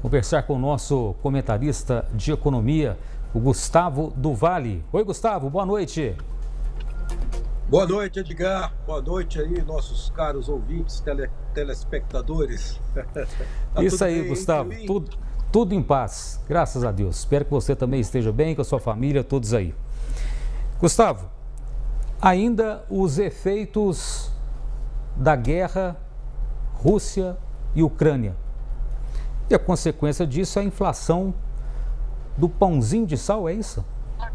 conversar com o nosso comentarista de economia, o Gustavo do Vale. Oi, Gustavo, boa noite. Boa noite, Edgar. Boa noite aí, nossos caros ouvintes, telespectadores. Tá Isso tudo aí, bem, hein, Gustavo, Piuí? tudo em paz, graças a Deus. Espero que você também esteja bem, com a sua família, todos aí. Gustavo, ainda os efeitos da guerra Rússia e Ucrânia. E a consequência disso é a inflação do pãozinho de sal, é isso?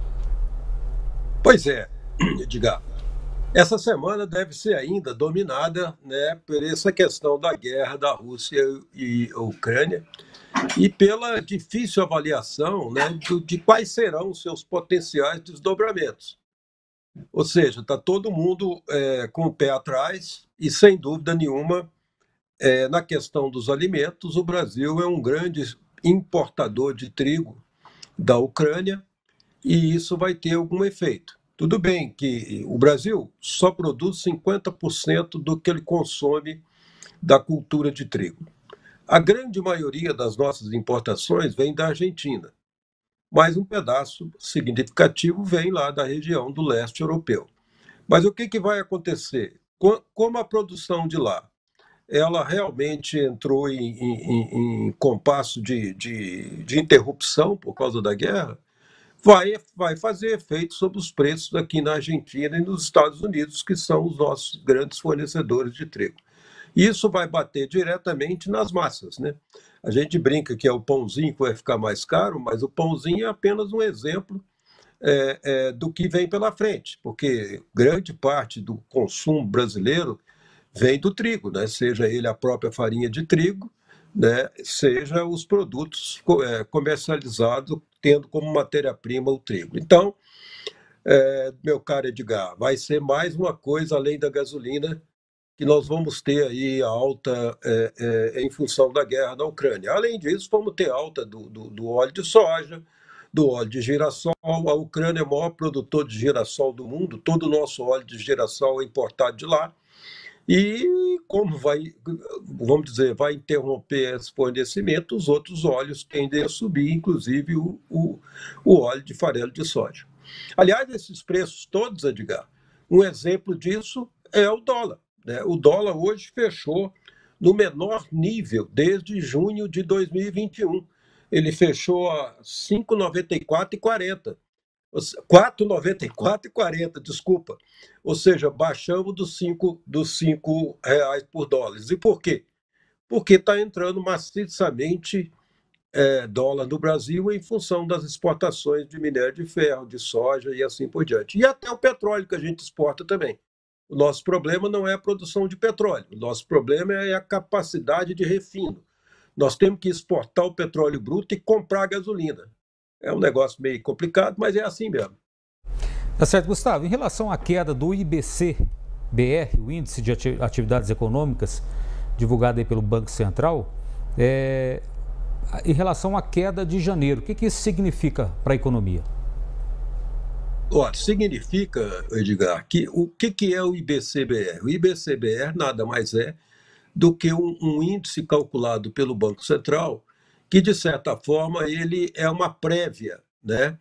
Pois é, Edgar. Essa semana deve ser ainda dominada, né, por essa questão da guerra da Rússia e Ucrânia e pela difícil avaliação, né, de quais serão os seus potenciais desdobramentos. Ou seja, está todo mundo com o pé atrás e, sem dúvida nenhuma, na questão dos alimentos, o Brasil é um grande importador de trigo da Ucrânia e isso vai ter algum efeito. Tudo bem que o Brasil só produz 50% do que ele consome da cultura de trigo. A grande maioria das nossas importações vem da Argentina, mas um pedaço significativo vem lá da região do leste europeu. Mas o que vai acontecer? Como a produção de lá ela realmente entrou em compasso de interrupção por causa da guerra, vai fazer efeito sobre os preços aqui na Argentina e nos Estados Unidos, que são os nossos grandes fornecedores de trigo. Isso vai bater diretamente nas massas, né? A gente brinca que é o pãozinho que vai ficar mais caro, mas o pãozinho é apenas um exemplo do que vem pela frente, porque grande parte do consumo brasileiro vem do trigo, né? Seja ele a própria farinha de trigo, né? Seja os produtos comercializados tendo como matéria-prima o trigo. Então, meu caro Edgar, vai ser mais uma coisa além da gasolina que nós vamos ter aí a alta em função da guerra na Ucrânia. Além disso, vamos ter alta do óleo de soja, do óleo de girassol. A Ucrânia é o maior produtor de girassol do mundo, todo o nosso óleo de girassol é importado de lá. E como vamos dizer, vai interromper esse fornecimento, os outros óleos tendem a subir, inclusive o óleo de farelo de soja. Aliás, esses preços todos, Edgar, um exemplo disso é o dólar, né? O dólar hoje fechou no menor nível desde junho de 2021. Ele fechou a 5,94 e 40. 4,94 e 40, desculpa. Ou seja, baixamos dos cinco reais por dólar. E por quê? Porque está entrando maciçamente dólar no Brasil em função das exportações de minério de ferro, de soja e assim por diante. E até o petróleo que a gente exporta também. O nosso problema não é a produção de petróleo, o nosso problema é a capacidade de refino. Nós temos que exportar o petróleo bruto e comprar gasolina. É um negócio meio complicado, mas é assim mesmo. Tá certo, Gustavo. Em relação à queda do IBC-BR, o Índice de Atividades Econômicas, divulgado aí pelo Banco Central, em relação à queda de janeiro, o que isso significa para a economia? Olha, significa, Edgar, que o que é o IBC-BR? O IBC-BR nada mais é do que um índice calculado pelo Banco Central, que, de certa forma, ele é uma prévia, né,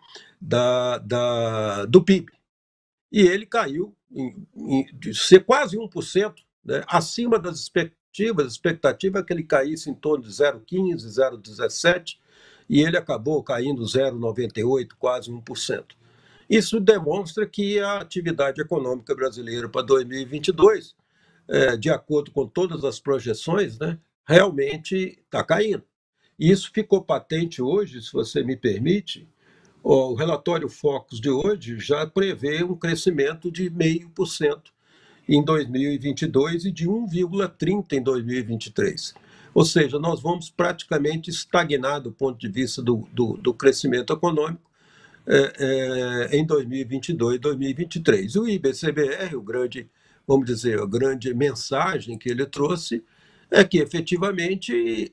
do PIB. E ele caiu de ser quase 1%, né, acima das expectativas. A expectativa é que ele caísse em torno de 0,15, 0,17, e ele acabou caindo 0,98, quase 1%. Isso demonstra que a atividade econômica brasileira para 2022, de acordo com todas as projeções, né, realmente está caindo. E isso ficou patente hoje, se você me permite. O relatório Focus de hoje já prevê um crescimento de 0,5% em 2022 e de 1,30% em 2023. Ou seja, nós vamos praticamente estagnar do ponto de vista do crescimento econômico em 2022 e 2023. O IBCBR, vamos dizer, a grande mensagem que ele trouxe é que efetivamente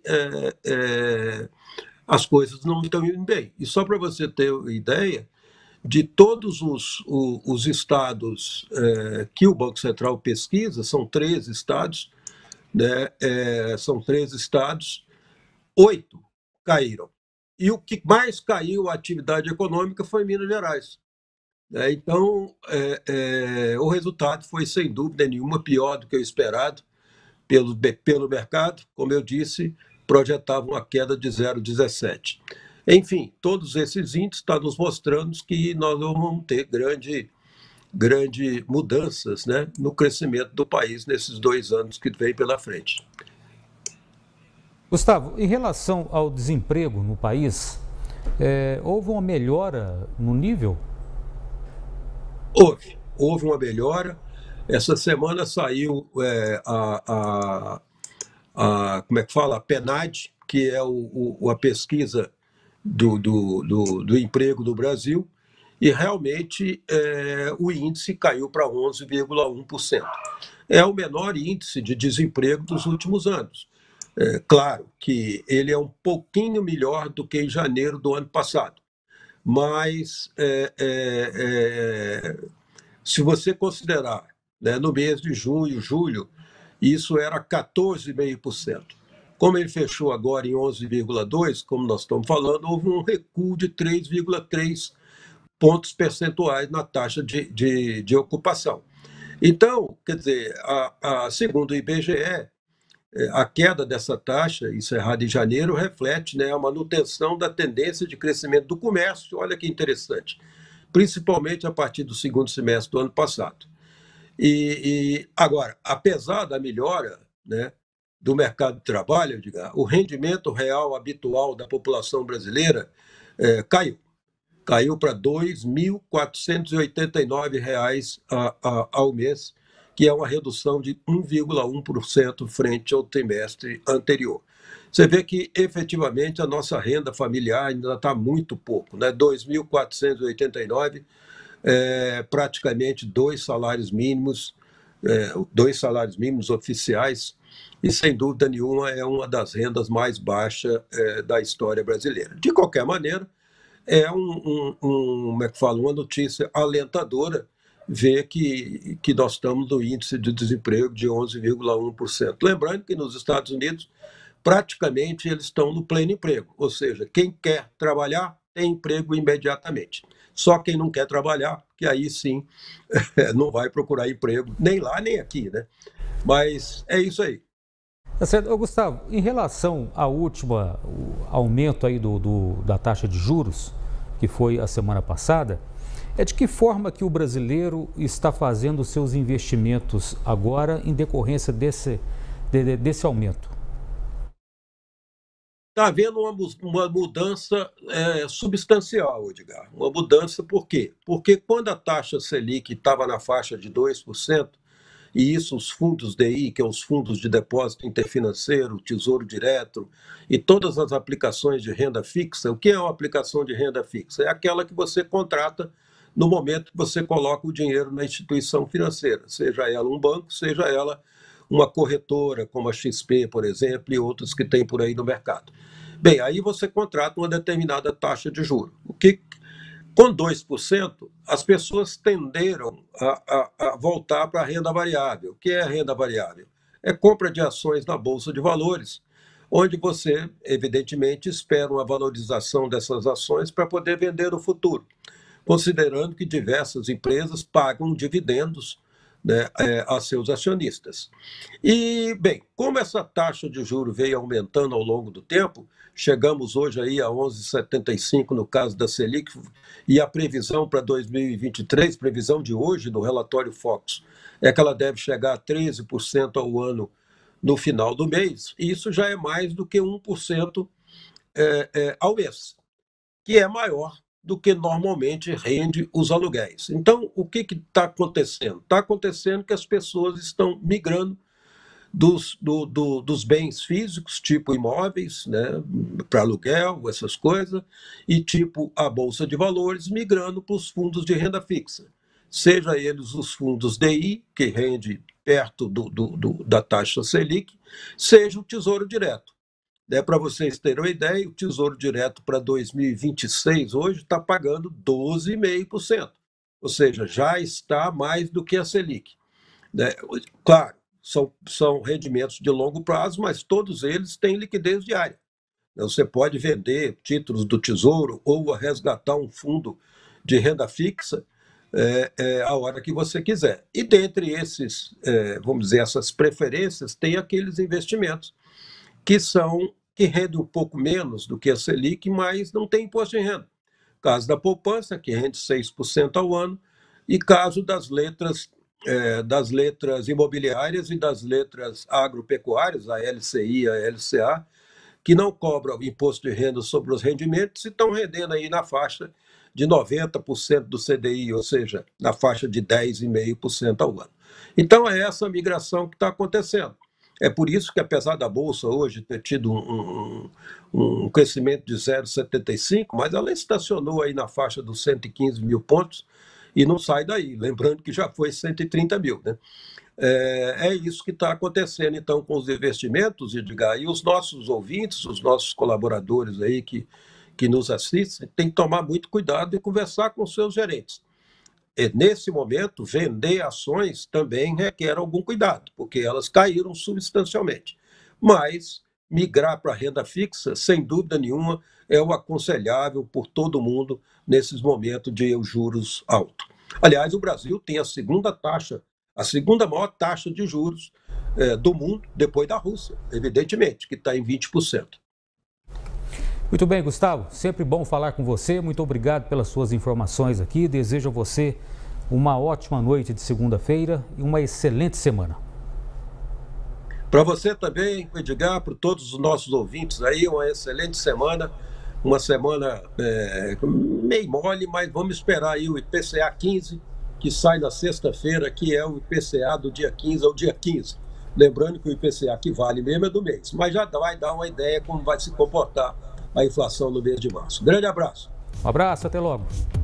as coisas não estão indo bem. E só para você ter ideia, de todos os estados que o Banco Central pesquisa, são 13 estados, né, são 13 estados, 8 caíram. E o que mais caiu a atividade econômica foi Minas Gerais. Então, o resultado foi, sem dúvida nenhuma, pior do que o esperado pelo mercado. Como eu disse, projetava uma queda de 0,17. Enfim, todos esses índices estão nos mostrando que nós não vamos ter grande mudanças, né, no crescimento do país nesses 2 anos que vem pela frente. Gustavo, em relação ao desemprego no país, houve uma melhora no nível? Houve uma melhora. Essa semana saiu como é que fala? A PNAD, que é a pesquisa do emprego do Brasil, e realmente o índice caiu para 11,1%. É o menor índice de desemprego dos últimos anos. Claro que ele é um pouquinho melhor do que em janeiro do ano passado, mas se você considerar, né, no mês de junho, julho, isso era 14,5%. Como ele fechou agora em 11,2%, como nós estamos falando, houve um recuo de 3,3 pontos percentuais na taxa de ocupação. Então, quer dizer, segundo o IBGE, a queda dessa taxa, encerrada em janeiro, reflete, né, a manutenção da tendência de crescimento do comércio. Olha que interessante, principalmente a partir do segundo semestre do ano passado. E agora, apesar da melhora, né, do mercado de trabalho, o rendimento real habitual da população brasileira caiu para R$ 2.489 ao mês, que é uma redução de 1,1% frente ao trimestre anterior. Você vê que, efetivamente, a nossa renda familiar ainda está muito pouco, né? 2.489, praticamente dois salários mínimos oficiais, e, sem dúvida nenhuma, é uma das rendas mais baixas da história brasileira. De qualquer maneira, é como é que fala, uma notícia alentadora ver que nós estamos no índice de desemprego de 11,1%. Lembrando que nos Estados Unidos, praticamente eles estão no pleno emprego, ou seja, quem quer trabalhar tem emprego imediatamente. Só quem não quer trabalhar, que aí sim não vai procurar emprego, nem lá nem aqui, né? Mas é isso aí. Tá certo. Ô, Gustavo, em relação ao aumento aí da taxa de juros, que foi a semana passada, de que forma que o brasileiro está fazendo os seus investimentos agora em decorrência desse aumento? Está havendo uma mudança substancial, Edgar. Uma mudança por quê? Porque quando a taxa Selic estava na faixa de 2%, e isso os fundos DI, que são os fundos de depósito interfinanceiro, Tesouro Direto, e todas as aplicações de renda fixa. O que é uma aplicação de renda fixa? É aquela que você contrata no momento que você coloca o dinheiro na instituição financeira, seja ela um banco, seja ela uma corretora, como a XP, por exemplo, e outras que tem por aí no mercado. Bem, aí você contrata uma determinada taxa de juros. Com 2%, as pessoas tenderam a voltar para a renda variável. O que é a renda variável? É compra de ações na Bolsa de Valores, onde você, evidentemente, espera uma valorização dessas ações para poder vender no futuro, considerando que diversas empresas pagam dividendos, né, a seus acionistas. E, bem, como essa taxa de juros veio aumentando ao longo do tempo, chegamos hoje aí a 11,75 no caso da Selic, e a previsão para 2023, previsão de hoje do relatório Focus, é que ela deve chegar a 13% ao ano no final do mês, e isso já é mais do que 1% ao mês, que é maior do que normalmente rende os aluguéis. Então, o que está acontecendo? Está acontecendo que as pessoas estão migrando dos bens físicos, tipo imóveis, né, para aluguel, essas coisas, e tipo a Bolsa de Valores, migrando para os fundos de renda fixa. Seja eles os fundos DI, que rende perto da taxa Selic, seja o Tesouro Direto. Para vocês terem uma ideia, o Tesouro Direto para 2026 hoje está pagando 12,5%, ou seja, já está mais do que a Selic. Claro, são rendimentos de longo prazo, mas todos eles têm liquidez diária. Você pode vender títulos do Tesouro ou resgatar um fundo de renda fixa a hora que você quiser. E dentre esses, vamos dizer, essas preferências, tem aqueles investimentos que rendem um pouco menos do que a Selic, mas não tem imposto de renda. Caso da poupança, que rende 6% ao ano, e caso das letras imobiliárias e das letras agropecuárias, a LCI e a LCA, que não cobram imposto de renda sobre os rendimentos e estão rendendo aí na faixa de 90% do CDI, ou seja, na faixa de 10,5% ao ano. Então, é essa migração que está acontecendo. É por isso que, apesar da Bolsa hoje ter tido um crescimento de 0,75, mas ela estacionou aí na faixa dos 115 mil pontos e não sai daí, lembrando que já foi 130 mil, né? É isso que está acontecendo, então, com os investimentos, Edgar, e os nossos ouvintes, os nossos colaboradores aí que nos assistem, tem que tomar muito cuidado e conversar com os seus gerentes. Nesse momento, vender ações também requer algum cuidado, porque elas caíram substancialmente. Mas migrar para a renda fixa, sem dúvida nenhuma, é o aconselhável por todo mundo nesses momentos de juros altos. Aliás, o Brasil tem a segunda maior taxa de juros do mundo, depois da Rússia, evidentemente, que está em 20%. Muito bem, Gustavo, sempre bom falar com você, muito obrigado pelas suas informações aqui, desejo a você uma ótima noite de segunda-feira e uma excelente semana. Para você também, Edgar, para todos os nossos ouvintes aí, uma excelente semana, uma semana meio mole, mas vamos esperar aí o IPCA 15, que sai na sexta-feira, que é o IPCA do dia 15 ao dia 15. Lembrando que o IPCA que vale mesmo é do mês, mas já vai dar uma ideia como vai se comportar a inflação no mês de março. Grande abraço. Um abraço, até logo.